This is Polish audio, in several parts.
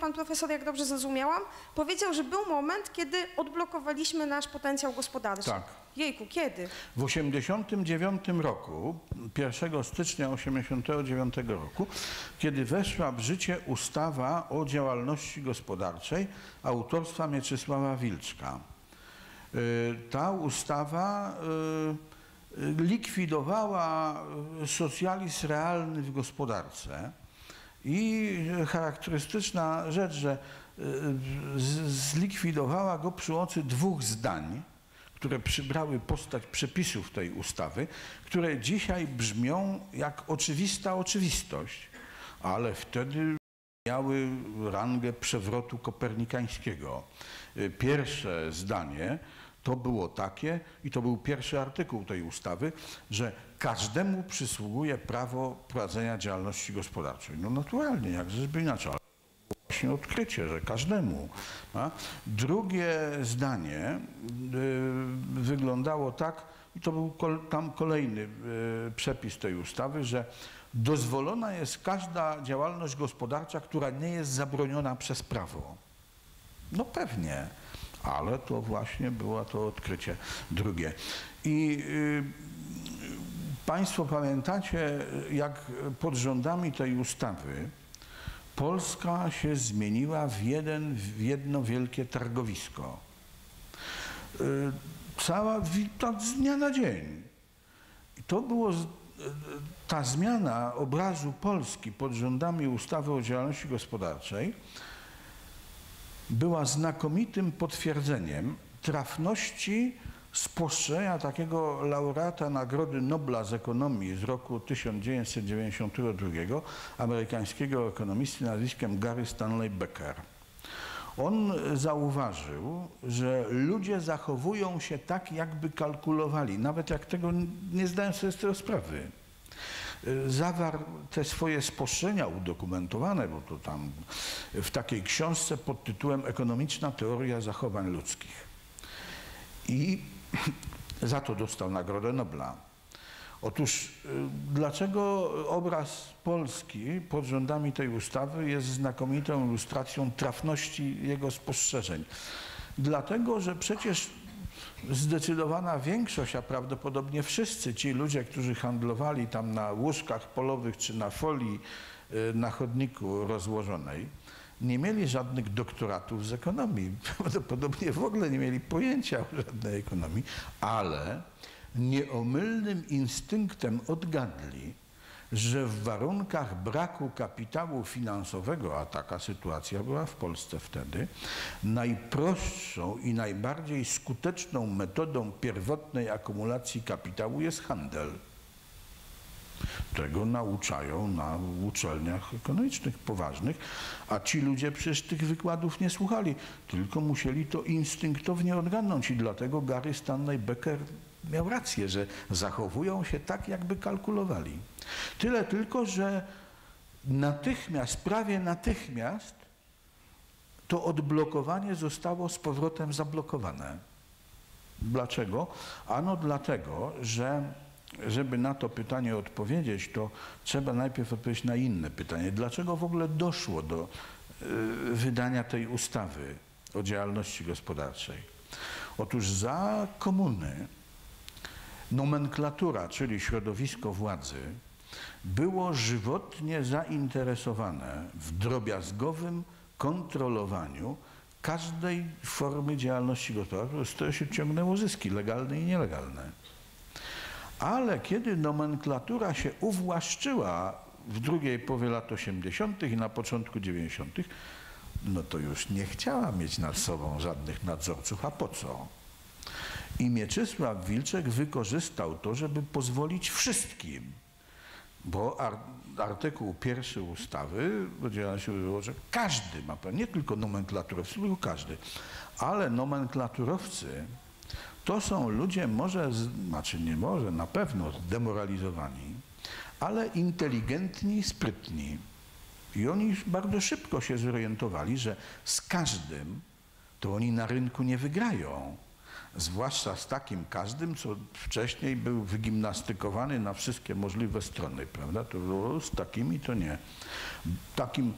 pan profesor, jak dobrze zrozumiałam, powiedział, że był moment, kiedy odblokowaliśmy nasz potencjał gospodarczy. Tak. Jejku, kiedy? W 1989 roku, 1 stycznia 1989 roku, kiedy weszła w życie ustawa o działalności gospodarczej autorstwa Mieczysława Wilczka. Ta ustawa likwidowała socjalizm realny w gospodarce i charakterystyczna rzecz, że zlikwidowała go przy pomocy dwóch zdań, które przybrały postać przepisów tej ustawy, które dzisiaj brzmią jak oczywista oczywistość, ale wtedy miały rangę przewrotu kopernikańskiego. Pierwsze zdanie to było takie, i to był pierwszy artykuł tej ustawy, że każdemu przysługuje prawo prowadzenia działalności gospodarczej. No naturalnie, jak żeby inaczej. Właśnie odkrycie, że każdemu. A? Drugie zdanie wyglądało tak, i to był tam kolejny przepis tej ustawy, że dozwolona jest każda działalność gospodarcza, która nie jest zabroniona przez prawo. No pewnie, ale to właśnie było to odkrycie drugie. I Państwo pamiętacie, jak pod rządami tej ustawy Polska się zmieniła w jedno wielkie targowisko. Tak z dnia na dzień. I to było, ta zmiana obrazu Polski pod rządami ustawy o działalności gospodarczej była znakomitym potwierdzeniem trafności spostrzeżenia takiego laureata Nagrody Nobla z ekonomii z roku 1992, amerykańskiego ekonomisty nazwiskiem Gary Stanley Becker. On zauważył, że ludzie zachowują się tak, jakby kalkulowali, nawet jak tego nie zdają sobie z tego sprawy. Zawarł te swoje spostrzeżenia udokumentowane, bo to tam w takiej książce pod tytułem Ekonomiczna teoria zachowań ludzkich. I za to dostał Nagrodę Nobla. Otóż dlaczego obraz Polski pod rządami tej ustawy jest znakomitą ilustracją trafności jego spostrzeżeń? Dlatego, że przecież zdecydowana większość, a prawdopodobnie wszyscy ci ludzie, którzy handlowali tam na łóżkach polowych czy na folii na chodniku rozłożonej, nie mieli żadnych doktoratów z ekonomii. Prawdopodobnie w ogóle nie mieli pojęcia o żadnej ekonomii, ale nieomylnym instynktem odgadli, że w warunkach braku kapitału finansowego, a taka sytuacja była w Polsce wtedy, najprostszą i najbardziej skuteczną metodą pierwotnej akumulacji kapitału jest handel. Tego nauczają na uczelniach ekonomicznych poważnych, a ci ludzie przecież tych wykładów nie słuchali, tylko musieli to instynktownie odgadnąć i dlatego Gary Stanley Becker miał rację, że zachowują się tak, jakby kalkulowali. Tyle tylko, że natychmiast, prawie natychmiast to odblokowanie zostało z powrotem zablokowane. Dlaczego? Ano dlatego, że żeby na to pytanie odpowiedzieć, to trzeba najpierw odpowiedzieć na inne pytanie. Dlaczego w ogóle doszło do wydania tej ustawy o działalności gospodarczej? Otóż za komuny nomenklatura, czyli środowisko władzy, było żywotnie zainteresowane w drobiazgowym kontrolowaniu każdej formy działalności gospodarczej, z której się ciągnęło zyski legalne i nielegalne. Ale kiedy nomenklatura się uwłaszczyła w drugiej połowie lat 80. i na początku 90., no to już nie chciała mieć nad sobą żadnych nadzorców, a po co? I Mieczysław Wilczek wykorzystał to, żeby pozwolić wszystkim, bo artykuł 1 ustawy o działalności było, że każdy ma prawo, nie tylko nomenklaturowcy, tylko każdy, ale nomenklaturowcy to są ludzie na pewno zdemoralizowani, ale inteligentni, sprytni. I oni już bardzo szybko się zorientowali, że z każdym to oni na rynku nie wygrają. Zwłaszcza z takim każdym, co wcześniej był wygimnastykowany na wszystkie możliwe strony, prawda? To z takimi to nie. Takim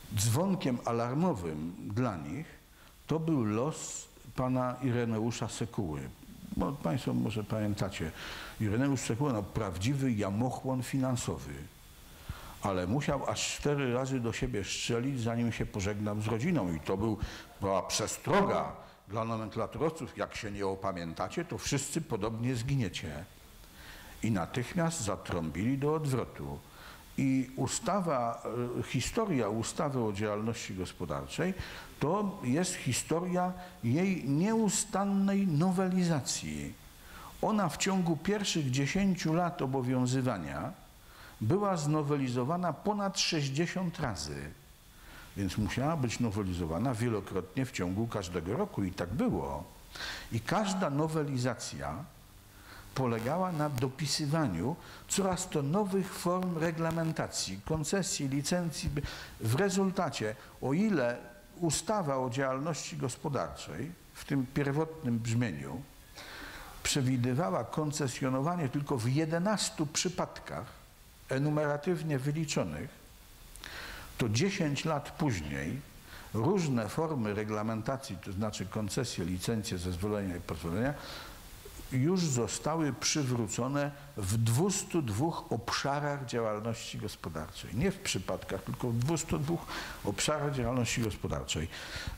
dzwonkiem alarmowym dla nich to był los pana Ireneusza Sekuły. Bo państwo może pamiętacie, Ireneusz Sekuła, no, prawdziwy jamochłon finansowy, ale musiał aż 4 razy do siebie strzelić, zanim się pożegnał z rodziną. I to była przestroga dla nomenklaturowców. Jak się nie opamiętacie, to wszyscy podobnie zginiecie. I natychmiast zatrąbili do odwrotu. I historia ustawy o działalności gospodarczej to jest historia jej nieustannej nowelizacji. Ona w ciągu pierwszych 10 lat obowiązywania była znowelizowana ponad 60 razy, więc musiała być nowelizowana wielokrotnie w ciągu każdego roku i tak było. I każda nowelizacja polegała na dopisywaniu coraz to nowych form reglamentacji, koncesji, licencji. W rezultacie, o ile ustawa o działalności gospodarczej w tym pierwotnym brzmieniu przewidywała koncesjonowanie tylko w 11 przypadkach enumeratywnie wyliczonych, to 10 lat później różne formy reglamentacji, to znaczy koncesje, licencje, zezwolenia i pozwolenia, już zostały przywrócone w 202 obszarach działalności gospodarczej. Nie w przypadkach, tylko w 202 obszarach działalności gospodarczej.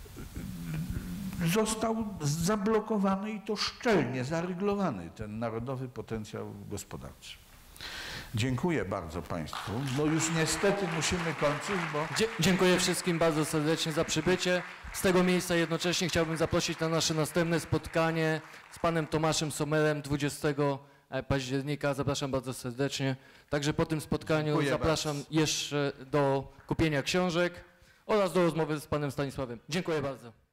Został zablokowany i to szczelnie zaryglowany ten narodowy potencjał gospodarczy. Dziękuję bardzo państwu. No już niestety musimy kończyć, bo... Dziękuję wszystkim bardzo serdecznie za przybycie. Z tego miejsca jednocześnie chciałbym zaprosić na nasze następne spotkanie z panem Tomaszem Sommerem 20 października. Zapraszam bardzo serdecznie. Także po tym spotkaniu zapraszam jeszcze do kupienia książek oraz do rozmowy z panem Stanisławem. Dziękuję bardzo.